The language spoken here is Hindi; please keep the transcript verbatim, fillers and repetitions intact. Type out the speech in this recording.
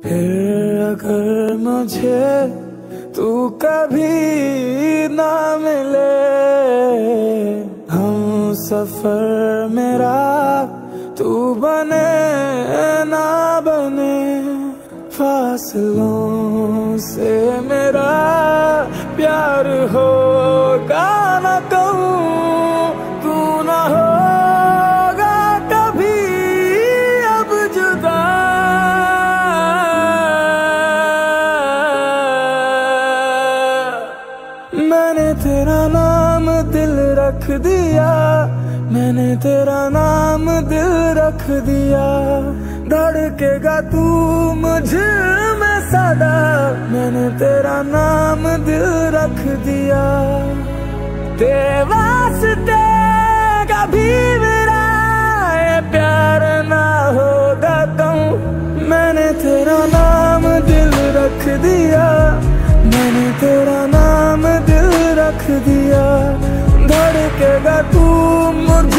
फिर अगर मुझे तू कभी ना मिले, हम सफर मेरा तू बने ना बने, फासलों से मेरा प्यार होगा ना कहूँ, तू ना होगा कभी अब जुदा। मैंने तेरा नाम दिल रख दिया, मैंने तेरा नाम दिल रख दिया, धड़केगा तू मुझ में सदा, मैंने तेरा नाम दिल रख दिया। तेरे वास्ते कभी मेरा ये प्यार ना होगा कहूँ, मैंने तेरा नाम दिल रख दिया, मैंने तेरा नाम दिल रख दिया, धड़केगा तू मुझ